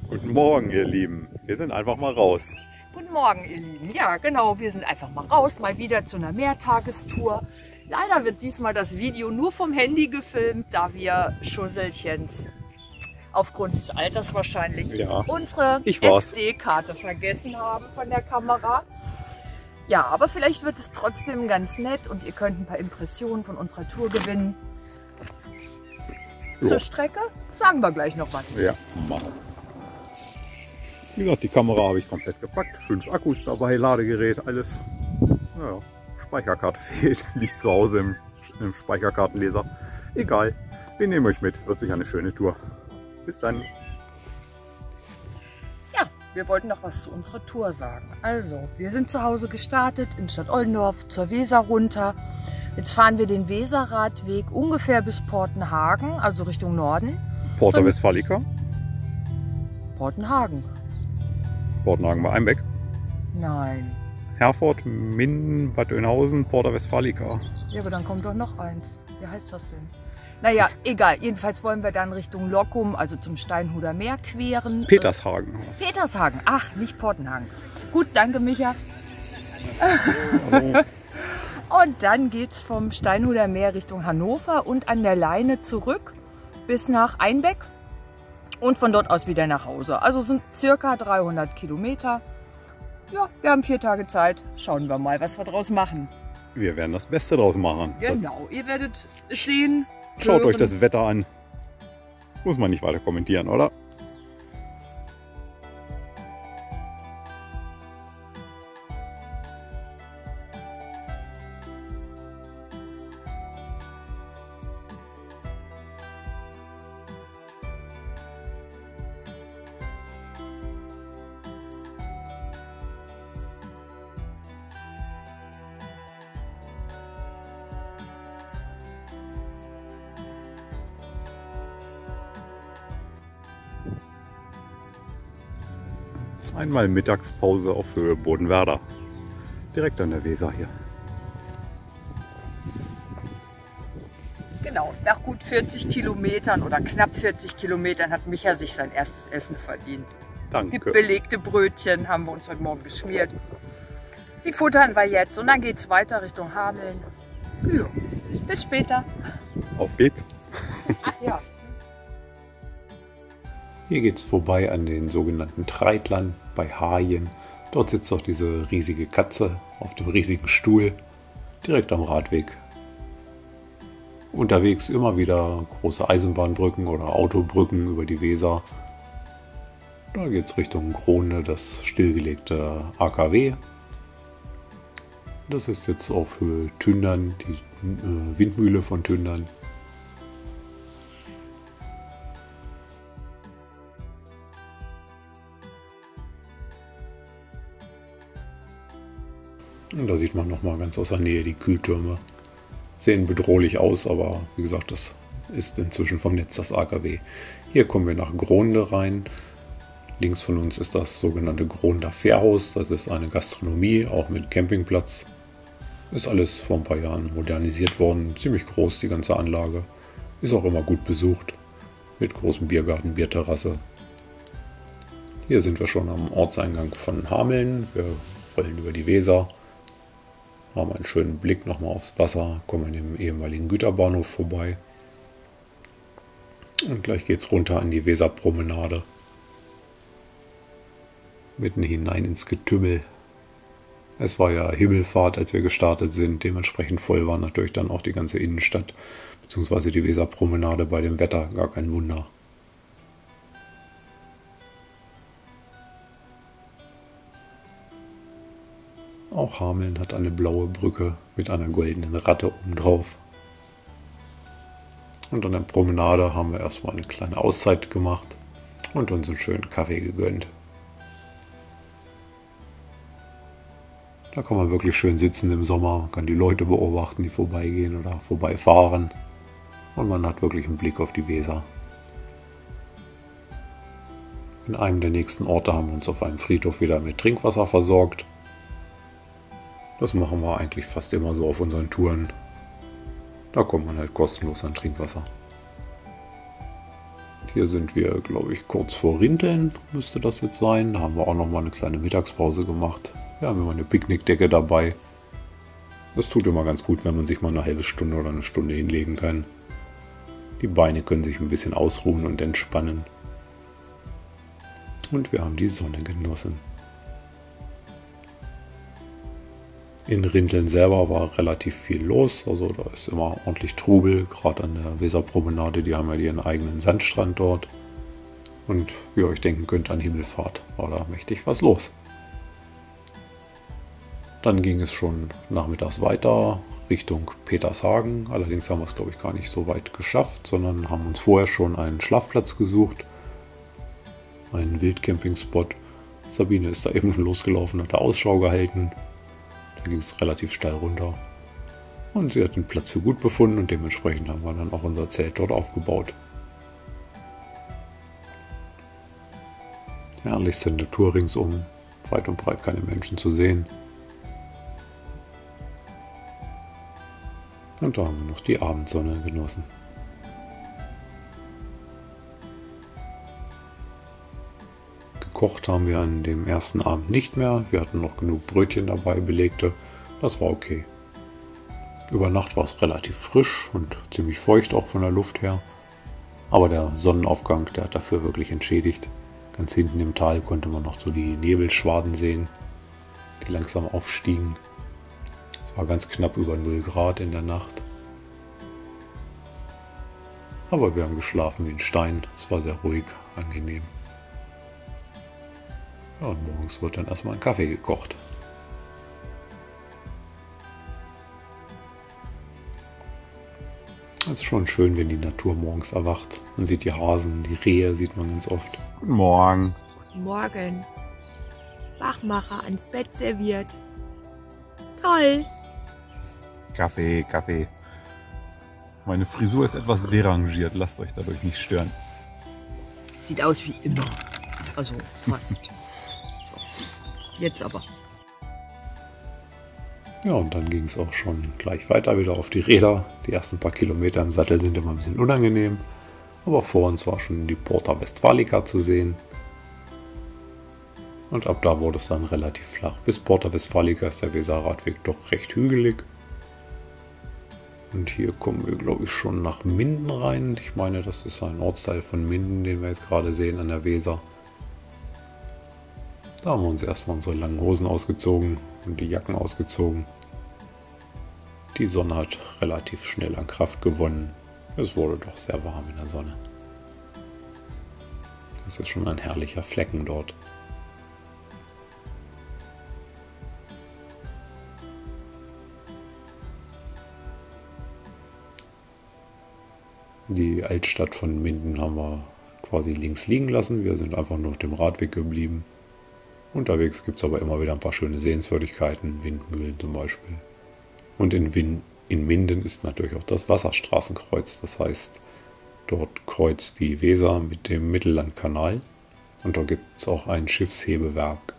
Guten Morgen, ihr Lieben. Wir sind einfach mal raus. Guten Morgen, ihr Lieben. Ja, genau, wir sind einfach mal raus, mal wieder zu einer Mehrtagestour. Leider wird diesmal das Video nur vom Handy gefilmt, da wir Schusselchens aufgrund des Alters wahrscheinlich unsere SD-Karte vergessen haben von der Kamera. Ja, aber vielleicht wird es trotzdem ganz nett und ihr könnt ein paar Impressionen von unserer Tour gewinnen. Zur Strecke sagen wir gleich noch was. Ja, machen. Wie gesagt, die Kamera habe ich komplett gepackt. 5 Akkus dabei, Ladegerät, alles. Ja, Speicherkarte fehlt, liegt zu Hause im Speicherkartenleser. Egal, wir nehmen euch mit. Wird sicher eine schöne Tour. Bis dann. Ja, wir wollten noch was zu unserer Tour sagen. Also, wir sind zu Hause gestartet in Stadt Oldendorf zur Weser runter. Jetzt fahren wir den Weserradweg ungefähr bis Portenhagen, also Richtung Norden. Porta Westfalica? Portenhagen. Portenhagen bei Einbeck? Nein. Herford, Minden, Bad Oeynhausen, Porta Westfalica. Ja, aber dann kommt doch noch eins. Wie heißt das denn? Naja, egal. Jedenfalls wollen wir dann Richtung Lockum, also zum Steinhuder Meer queren. Petershagen. Petershagen. Ach, nicht Portenhagen. Gut, danke Micha. Und dann geht es vom Steinhuder Meer Richtung Hannover und an der Leine zurück bis nach Einbeck. Und von dort aus wieder nach Hause. Also sind circa 300 Kilometer. Ja, wir haben 4 Tage Zeit. Schauen wir mal, was wir draus machen. Wir werden das Beste draus machen. Genau, ihr werdet es sehen. Schaut euch das Wetter an. Muss man nicht weiter kommentieren, oder? Einmal Mittagspause auf Höhe Bodenwerder. Direkt an der Weser hier. Genau, nach gut 40 Kilometern oder knapp 40 Kilometern hat Micha sich sein erstes Essen verdient. Danke. Die belegte Brötchen haben wir uns heute Morgen geschmiert. Die futtern wir jetzt und dann geht es weiter Richtung Hameln. Ja. Bis später. Auf geht's. Ach ja. Hier geht es vorbei an den sogenannten Treitlern bei Hajen. Dort sitzt auch diese riesige Katze auf dem riesigen Stuhl, direkt am Radweg. Unterwegs immer wieder große Eisenbahnbrücken oder Autobrücken über die Weser. Da geht es Richtung Krone, das stillgelegte AKW. Das ist jetzt auf Höhe Tündern, die Windmühle von Tündern. Und da sieht man nochmal ganz aus der Nähe die Kühltürme. Sehen bedrohlich aus, aber wie gesagt, das ist inzwischen vom Netz das AKW. Hier kommen wir nach Gronde rein. Links von uns ist das sogenannte Gronder Fährhaus. Das ist eine Gastronomie, auch mit Campingplatz. Ist alles vor ein paar Jahren modernisiert worden. Ziemlich groß die ganze Anlage. Ist auch immer gut besucht. Mit großem Biergarten, Bierterrasse. Hier sind wir schon am Ortseingang von Hameln. Wir rollen über die Weser. Haben einen schönen Blick nochmal aufs Wasser, kommen an dem ehemaligen Güterbahnhof vorbei. Und gleich geht es runter an die Weserpromenade. Mitten hinein ins Getümmel. Es war ja Himmelfahrt, als wir gestartet sind. Dementsprechend voll war natürlich dann auch die ganze Innenstadt, beziehungsweise die Weserpromenade bei dem Wetter. Gar kein Wunder. Auch Hameln hat eine blaue Brücke mit einer goldenen Ratte obendrauf. Und an der Promenade haben wir erstmal eine kleine Auszeit gemacht und uns einen schönen Kaffee gegönnt. Da kann man wirklich schön sitzen im Sommer, man kann die Leute beobachten, die vorbeigehen oder vorbeifahren. Und man hat wirklich einen Blick auf die Weser. In einem der nächsten Orte haben wir uns auf einem Friedhof wieder mit Trinkwasser versorgt. Das machen wir eigentlich fast immer so auf unseren Touren. Da kommt man halt kostenlos an Trinkwasser. Hier sind wir, glaube ich, kurz vor Rinteln, müsste das jetzt sein. Da haben wir auch noch mal eine kleine Mittagspause gemacht. Wir haben immer eine Picknickdecke dabei. Das tut immer ganz gut, wenn man sich mal eine halbe Stunde oder eine Stunde hinlegen kann. Die Beine können sich ein bisschen ausruhen und entspannen. Und wir haben die Sonne genossen. In Rinteln selber war relativ viel los, also da ist immer ordentlich Trubel, gerade an der Weserpromenade, die haben ja ihren eigenen Sandstrand dort. Und wie ihr euch denken könnt, an Himmelfahrt war da mächtig was los. Dann ging es schon nachmittags weiter Richtung Petershagen, allerdings haben wir es, glaube ich, gar nicht so weit geschafft, sondern haben uns vorher schon einen Schlafplatz gesucht, einen Wildcamping-Spot. Sabine ist da eben losgelaufen, hat da Ausschau gehalten. Da ging es relativ steil runter. Und sie hat den Platz für gut befunden und dementsprechend haben wir dann auch unser Zelt dort aufgebaut. Herrlichste Natur ringsum, weit und breit keine Menschen zu sehen. Und da haben wir noch die Abendsonne genossen. Gekocht haben wir an dem ersten Abend nicht mehr. Wir hatten noch genug Brötchen dabei, belegte. Das war okay. Über Nacht war es relativ frisch und ziemlich feucht auch von der Luft her. Aber der Sonnenaufgang, der hat dafür wirklich entschädigt. Ganz hinten im Tal konnte man noch so die Nebelschwaden sehen, die langsam aufstiegen. Es war ganz knapp über 0 Grad in der Nacht. Aber wir haben geschlafen wie ein Stein. Es war sehr ruhig, angenehm. Ja, und morgens wird dann erstmal ein Kaffee gekocht. Es ist schon schön, wenn die Natur morgens erwacht. Man sieht die Hasen, die Rehe sieht man ganz oft. Guten Morgen. Guten Morgen. Wachmacher ans Bett serviert. Toll. Kaffee, Kaffee. Meine Frisur ist etwas derangiert, lasst euch dadurch nicht stören. Sieht aus wie immer. Also fast. So. Jetzt aber. Ja, und dann ging es auch schon gleich weiter wieder auf die Räder. Die ersten paar Kilometer im Sattel sind immer ein bisschen unangenehm. Aber vor uns war schon die Porta Westfalica zu sehen. Und ab da wurde es dann relativ flach. Bis Porta Westfalica ist der Weserradweg doch recht hügelig. Und hier kommen wir, glaube ich, schon nach Minden rein. Ich meine, das ist ein Ortsteil von Minden, den wir jetzt gerade sehen an der Weser. Da haben wir uns erstmal unsere langen Hosen ausgezogen und die Jacken ausgezogen. Die Sonne hat relativ schnell an Kraft gewonnen. Es wurde doch sehr warm in der Sonne. Das ist schon ein herrlicher Flecken dort. Die Altstadt von Minden haben wir quasi links liegen lassen. Wir sind einfach nur auf dem Radweg geblieben. Unterwegs gibt es aber immer wieder ein paar schöne Sehenswürdigkeiten, Windmühlen zum Beispiel. Und in Minden ist natürlich auch das Wasserstraßenkreuz. Das heißt, dort kreuzt die Weser mit dem Mittellandkanal. Und dort gibt es auch ein Schiffshebewerk.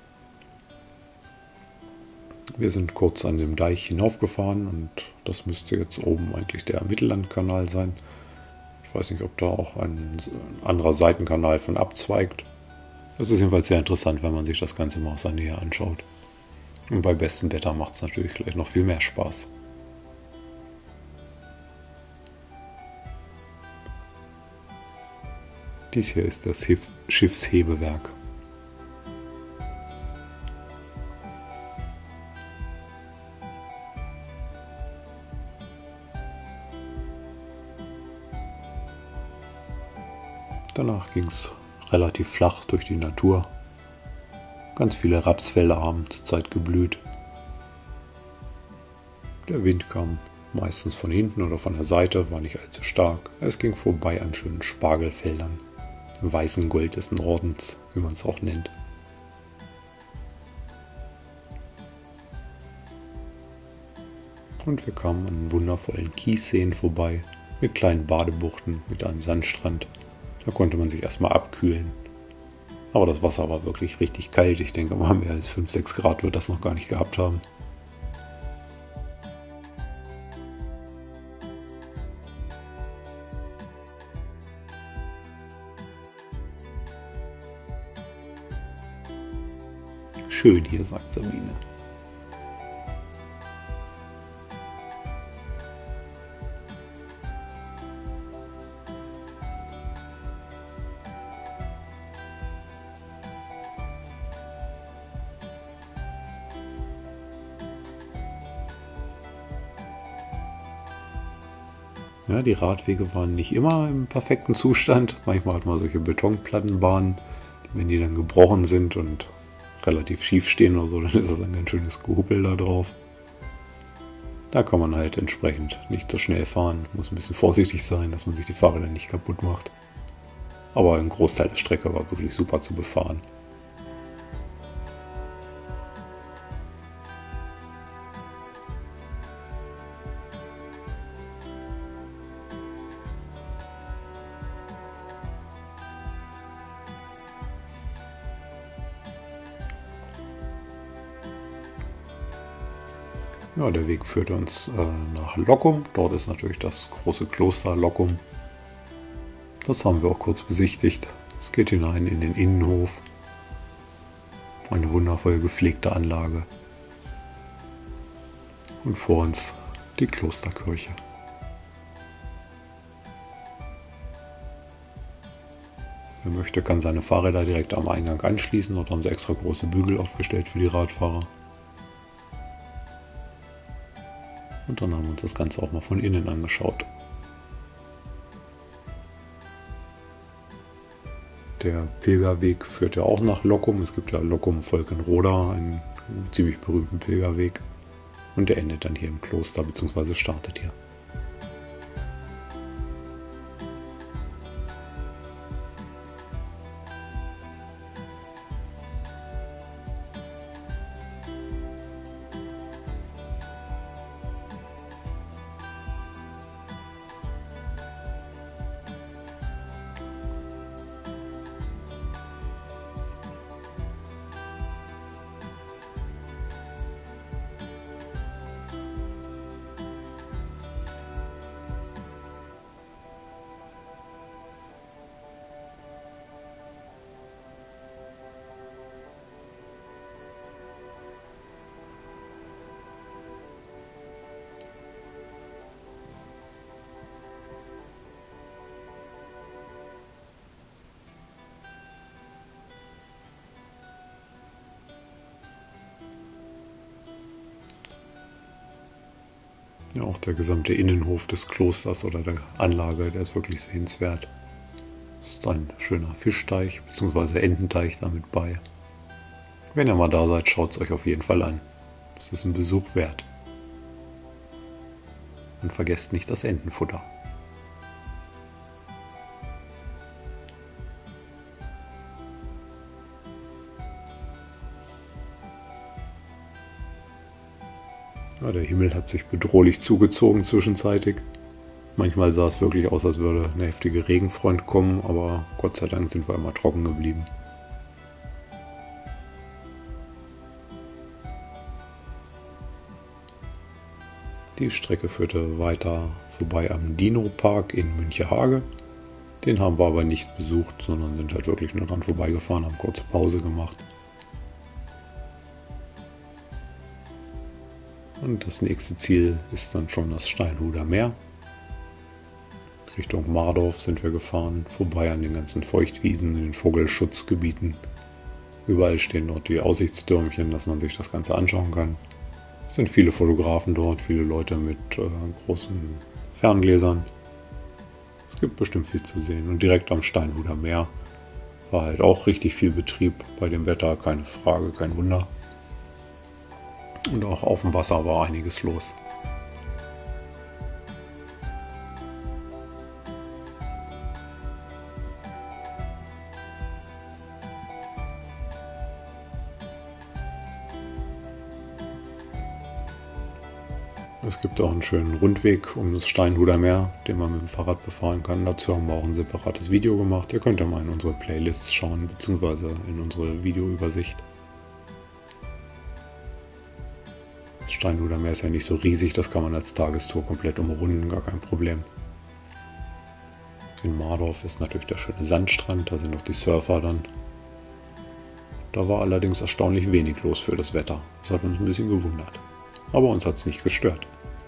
Wir sind kurz an dem Deich hinaufgefahren und das müsste jetzt oben eigentlich der Mittellandkanal sein. Ich weiß nicht, ob da auch ein anderer Seitenkanal von abzweigt. Das ist jedenfalls sehr interessant, wenn man sich das Ganze mal aus der Nähe anschaut. Und bei bestem Wetter macht es natürlich gleich noch viel mehr Spaß. Dies hier ist das Schiffshebewerk. Danach ging es relativ flach durch die Natur. Ganz viele Rapsfelder haben zurzeit geblüht. Der Wind kam meistens von hinten oder von der Seite, war nicht allzu stark. Es ging vorbei an schönen Spargelfeldern, dem weißen Gold des Nordens, wie man es auch nennt. Und wir kamen an wundervollen Kiesseen vorbei, mit kleinen Badebuchten, mit einem Sandstrand. Da konnte man sich erstmal abkühlen. Aber das Wasser war wirklich richtig kalt. Ich denke mal, mehr als 5-6 Grad wird das noch gar nicht gehabt haben. schön hier, sagt Sabine. Ja, die Radwege waren nicht immer im perfekten Zustand. Manchmal hat man solche Betonplattenbahnen, wenn die dann gebrochen sind und relativ schief stehen oder so, dann ist das ein ganz schönes Gehubel da drauf. Da kann man halt entsprechend nicht so schnell fahren, muss ein bisschen vorsichtig sein, dass man sich die Fahrräder nicht kaputt macht. Aber ein Großteil der Strecke war wirklich super zu befahren. Ja, der Weg führt uns nach Lockum. Dort ist natürlich das große Kloster Lockum. Das haben wir auch kurz besichtigt. Es geht hinein in den Innenhof. Eine wundervoll gepflegte Anlage. Und vor uns die Klosterkirche. Wer möchte, kann seine Fahrräder direkt am Eingang anschließen. Dort haben sie extra große Bügel aufgestellt für die Radfahrer. Und dann haben wir uns das Ganze auch mal von innen angeschaut. Der Pilgerweg führt ja auch nach Lockum. Es gibt ja Lockum-Volkenroda, einen ziemlich berühmten Pilgerweg. Und der endet dann hier im Kloster, bzw. startet hier. Ja, auch der gesamte Innenhof des Klosters oder der Anlage, der ist wirklich sehenswert. Es ist ein schöner Fischteich bzw. Ententeich damit bei. Wenn ihr mal da seid, schaut es euch auf jeden Fall an. Es ist ein Besuch wert. Und vergesst nicht das Entenfutter. Ja, der Himmel hat sich bedrohlich zugezogen zwischenzeitlich. Manchmal sah es wirklich aus, als würde eine heftige Regenfront kommen, aber Gott sei Dank sind wir immer trocken geblieben. Die Strecke führte weiter vorbei am Dino-Park in Münchehage. Den haben wir aber nicht besucht, sondern sind halt wirklich nur dran vorbeigefahren, haben kurze Pause gemacht. Und das nächste Ziel ist dann schon das Steinhuder Meer. Richtung Mardorf sind wir gefahren, vorbei an den ganzen Feuchtwiesen, in den Vogelschutzgebieten. Überall stehen dort die Aussichtstürmchen, dass man sich das Ganze anschauen kann. Es sind viele Fotografen dort, viele Leute mit großen Ferngläsern. Es gibt bestimmt viel zu sehen. Und direkt am Steinhuder Meer war halt auch richtig viel Betrieb bei dem Wetter, keine Frage, kein Wunder. Und auch auf dem Wasser war einiges los. Es gibt auch einen schönen Rundweg um das Steinhuder Meer, den man mit dem Fahrrad befahren kann. Dazu haben wir auch ein separates Video gemacht. Ihr könnt ja mal in unsere Playlists schauen, beziehungsweise in unsere Videoübersicht. Das Steinhuder Meer ist ja nicht so riesig, das kann man als Tagestour komplett umrunden, gar kein Problem. In Mardorf ist natürlich der schöne Sandstrand, da sind auch die Surfer dann. Da war allerdings erstaunlich wenig los für das Wetter. Das hat uns ein bisschen gewundert. Aber uns hat es nicht gestört.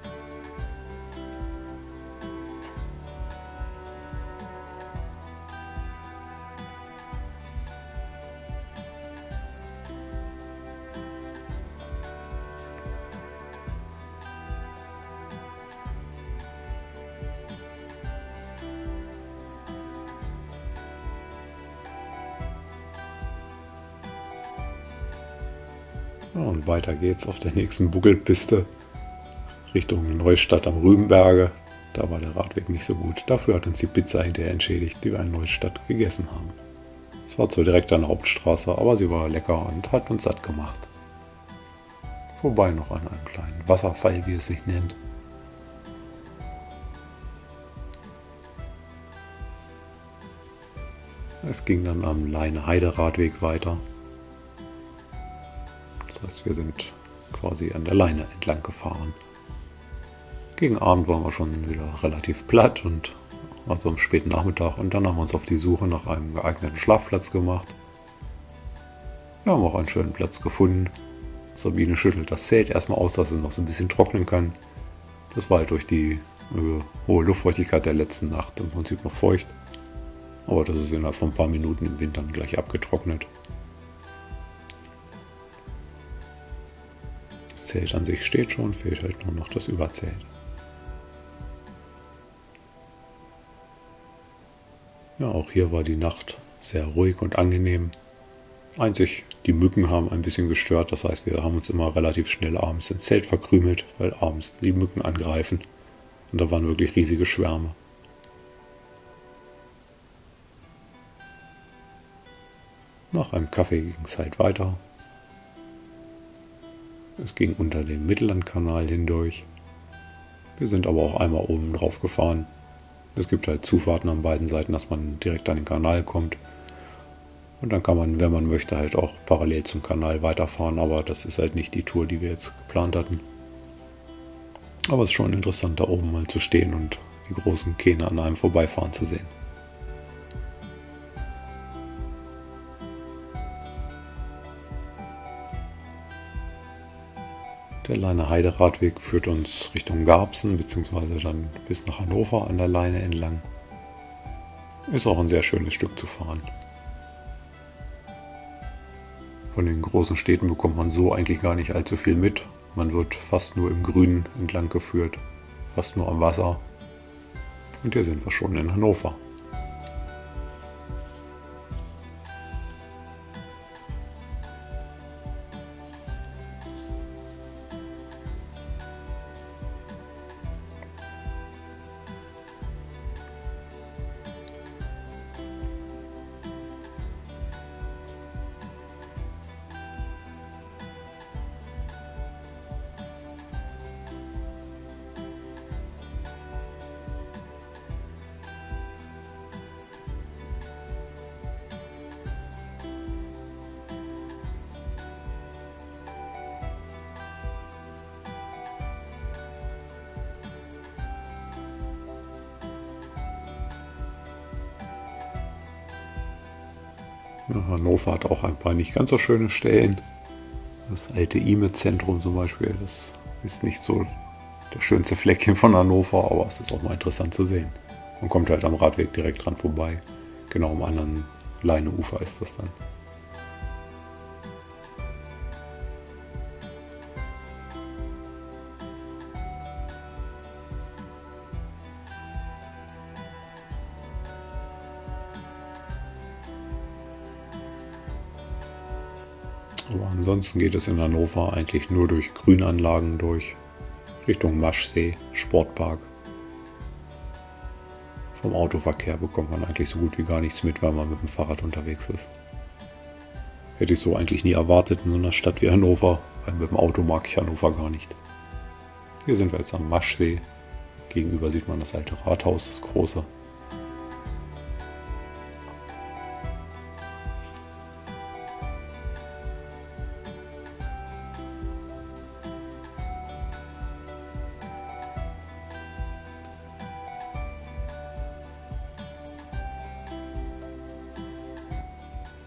Ja, und weiter geht's auf der nächsten Buckelpiste Richtung Neustadt am Rübenberge. Da war der Radweg nicht so gut. Dafür hat uns die Pizza hinterher entschädigt, die wir in Neustadt gegessen haben. Es war zwar direkt an der Hauptstraße, aber sie war lecker und hat uns satt gemacht. Vorbei noch an einem kleinen Wasserfall, wie es sich nennt. Es ging dann am Leine-Heide-Radweg weiter. Das heißt, wir sind quasi an der Leine entlang gefahren. Gegen Abend waren wir schon wieder relativ platt und also am späten Nachmittag, und dann haben wir uns auf die Suche nach einem geeigneten Schlafplatz gemacht. Wir haben auch einen schönen Platz gefunden. Sabine schüttelt das Zelt erstmal aus, dass es noch so ein bisschen trocknen kann. Das war halt durch die hohe Luftfeuchtigkeit der letzten Nacht im Prinzip noch feucht. Aber das ist innerhalb von ein paar Minuten im Winter dann gleich abgetrocknet. Das Zelt an sich steht schon, fehlt halt nur noch das Überzelt. Ja, auch hier war die Nacht sehr ruhig und angenehm. Einzig, die Mücken haben ein bisschen gestört, das heißt, wir haben uns immer relativ schnell abends ins Zelt verkrümelt, weil abends die Mücken angreifen. Und da waren wirklich riesige Schwärme. Nach einem Kaffee ging es halt weiter. Es ging unter dem Mittellandkanal hindurch. Wir sind aber auch einmal oben drauf gefahren. Es gibt halt Zufahrten an beiden Seiten, dass man direkt an den Kanal kommt. Und dann kann man, wenn man möchte, halt auch parallel zum Kanal weiterfahren. Aber das ist halt nicht die Tour, die wir jetzt geplant hatten. Aber es ist schon interessant, da oben mal zu stehen und die großen Kähne an einem vorbeifahren zu sehen. Der Leine-Heide-Radweg führt uns Richtung Garbsen bzw. dann bis nach Hannover an der Leine entlang. Ist auch ein sehr schönes Stück zu fahren. Von den großen Städten bekommt man so eigentlich gar nicht allzu viel mit. Man wird fast nur im Grünen entlang geführt, fast nur am Wasser. Und hier sind wir schon in Hannover. Ja, Hannover hat auch ein paar nicht ganz so schöne Stellen. Das alte IME-Zentrum zum Beispiel, das ist nicht so der schönste Fleckchen von Hannover, aber es ist auch mal interessant zu sehen. Man kommt halt am Radweg direkt dran vorbei. Genau am anderen Leineufer ist das dann. Aber ansonsten geht es in Hannover eigentlich nur durch Grünanlagen durch, Richtung Maschsee, Sportpark. Vom Autoverkehr bekommt man eigentlich so gut wie gar nichts mit, weil man mit dem Fahrrad unterwegs ist. Hätte ich so eigentlich nie erwartet in so einer Stadt wie Hannover, weil mit dem Auto mag ich Hannover gar nicht. Hier sind wir jetzt am Maschsee. Gegenüber sieht man das alte Rathaus, das große.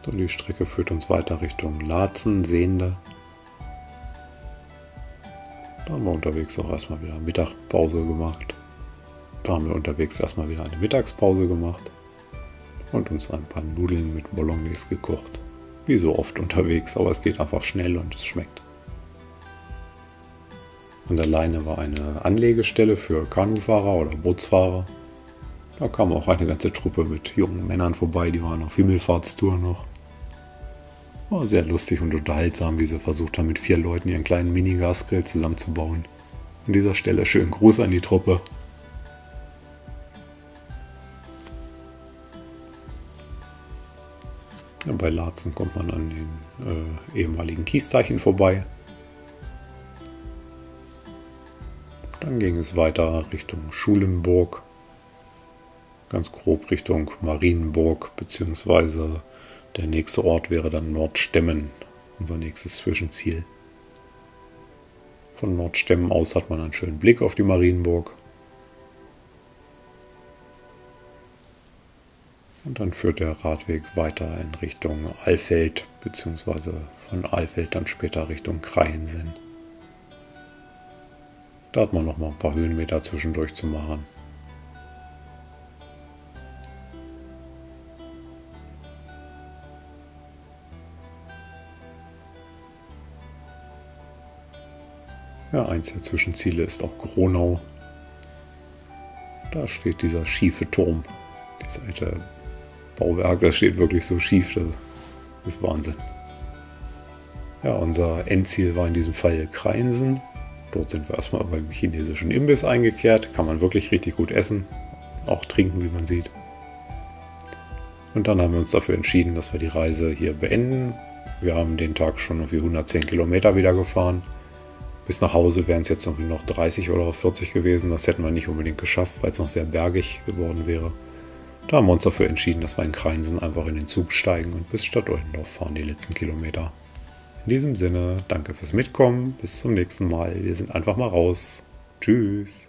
So, die Strecke führt uns weiter Richtung Laatzen, Sehnde. Da haben wir unterwegs auch erstmal wieder Mittagspause gemacht. Da haben wir unterwegs erstmal wieder eine Mittagspause gemacht und uns ein paar Nudeln mit Bolognese gekocht. Wie so oft unterwegs, aber es geht einfach schnell und es schmeckt. An der Leine war eine Anlegestelle für Kanufahrer oder Bootsfahrer. Da kam auch eine ganze Truppe mit jungen Männern vorbei, die waren auf Himmelfahrtstour noch. War sehr lustig und unterhaltsam, wie sie versucht haben, mit 4 Leuten ihren kleinen Mini-Gasgrill zusammenzubauen. An dieser Stelle schönen Gruß an die Truppe. Ja, bei Laatzen kommt man an den ehemaligen Kiesteichen vorbei. Dann ging es weiter Richtung Schulenburg. Ganz grob Richtung Marienburg, beziehungsweise der nächste Ort wäre dann Nordstemmen, unser nächstes Zwischenziel. Von Nordstemmen aus hat man einen schönen Blick auf die Marienburg. Und dann führt der Radweg weiter in Richtung Alfeld, beziehungsweise von Alfeld dann später Richtung Kreiensen. Da hat man noch mal ein paar Höhenmeter zwischendurch zu machen. Ja, eins der Zwischenziele ist auch Gronau. Da steht dieser schiefe Turm. Dieses alte Bauwerk, das steht wirklich so schief, das ist Wahnsinn. Ja, unser Endziel war in diesem Fall Kreiensen. Dort sind wir erstmal beim chinesischen Imbiss eingekehrt. Kann man wirklich richtig gut essen, auch trinken, wie man sieht. Und dann haben wir uns dafür entschieden, dass wir die Reise hier beenden. Wir haben den Tag schon irgendwie 110 Kilometer wieder gefahren. Bis nach Hause wären es jetzt irgendwie noch 30 oder 40 gewesen. Das hätten wir nicht unbedingt geschafft, weil es noch sehr bergig geworden wäre. Da haben wir uns dafür entschieden, dass wir in Kreiensen einfach in den Zug steigen und bis Stadtoldendorf fahren, die letzten Kilometer. In diesem Sinne, danke fürs Mitkommen. Bis zum nächsten Mal. Wir sind einfach mal raus. Tschüss.